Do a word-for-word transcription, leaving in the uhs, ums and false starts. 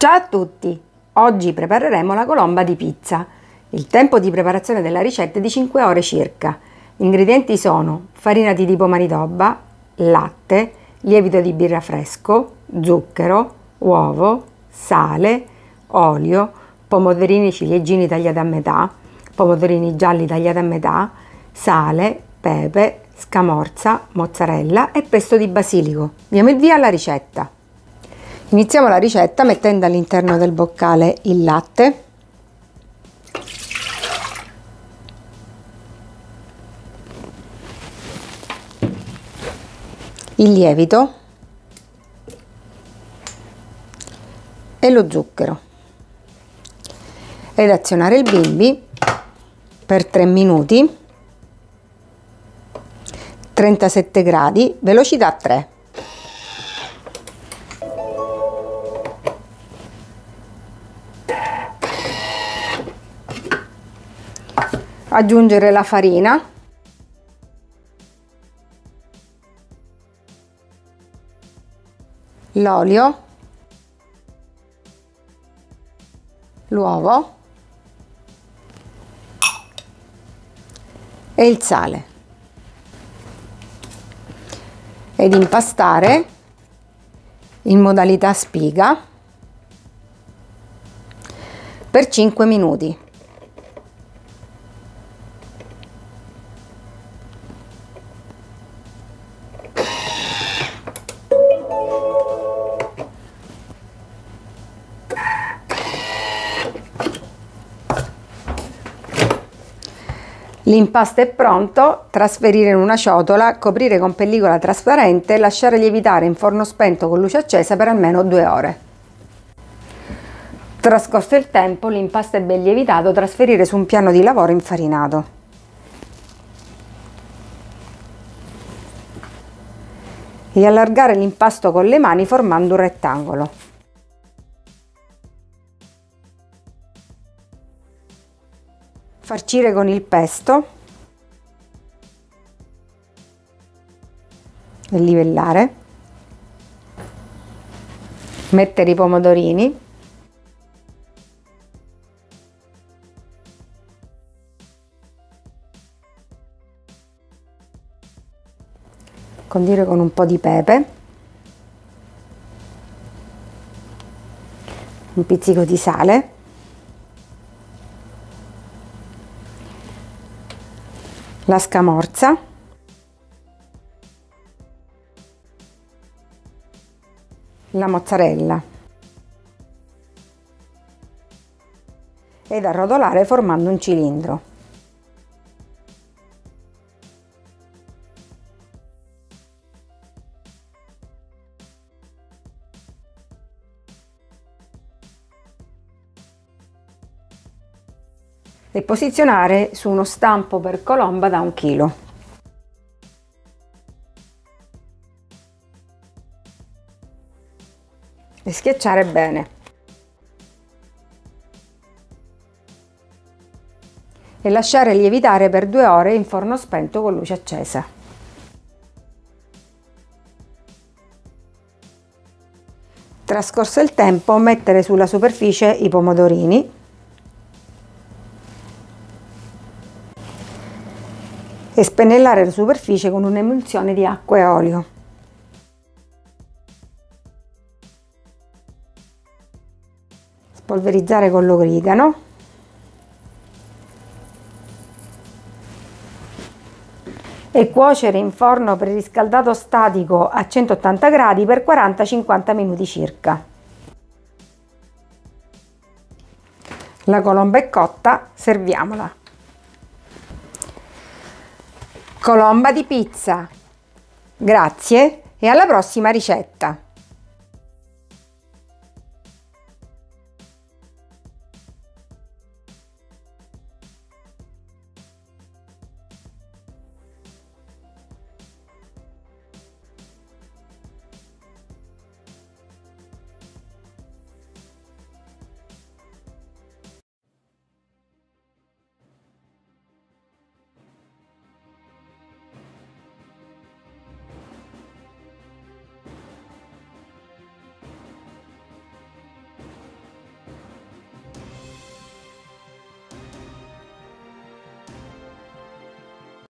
Ciao a tutti! Oggi prepareremo la colomba di pizza. Il tempo di preparazione della ricetta è di cinque ore circa. Gli ingredienti sono farina di tipo manitoba, latte, lievito di birra fresco, zucchero, uovo, sale, olio, pomodorini ciliegini tagliati a metà, pomodorini gialli tagliati a metà, sale, pepe, scamorza, mozzarella e pesto di basilico. Diamo il via alla ricetta. Iniziamo la ricetta mettendo all'interno del boccale il latte, il lievito e lo zucchero ed azionare il bimbi per tre minuti, trentasette gradi, velocità tre. Aggiungere la farina, l'olio, l'uovo e il sale ed impastare in modalità spiga per cinque minuti. L'impasto è pronto, trasferire in una ciotola, coprire con pellicola trasparente e lasciare lievitare in forno spento con luce accesa per almeno due ore. Trascorso il tempo, l'impasto è ben lievitato, trasferire su un piano di lavoro infarinato. E allargare l'impasto con le mani formando un rettangolo. Farcire con il pesto e livellare, mettere i pomodorini, condire con un po' di pepe, un pizzico di sale, la scamorza, la mozzarella ed arrotolare formando un cilindro. E posizionare su uno stampo per colomba da un chilo. E schiacciare bene. E lasciare lievitare per due ore in forno spento con luce accesa. Trascorso il tempo, mettere sulla superficie i pomodorini e spennellare la superficie con un'emulsione di acqua e olio. Spolverizzare con l'origano e cuocere in forno preriscaldato statico a centottanta gradi per quaranta cinquanta minuti circa. La colomba è cotta, serviamola. Colomba di pizza. Grazie e alla prossima ricetta!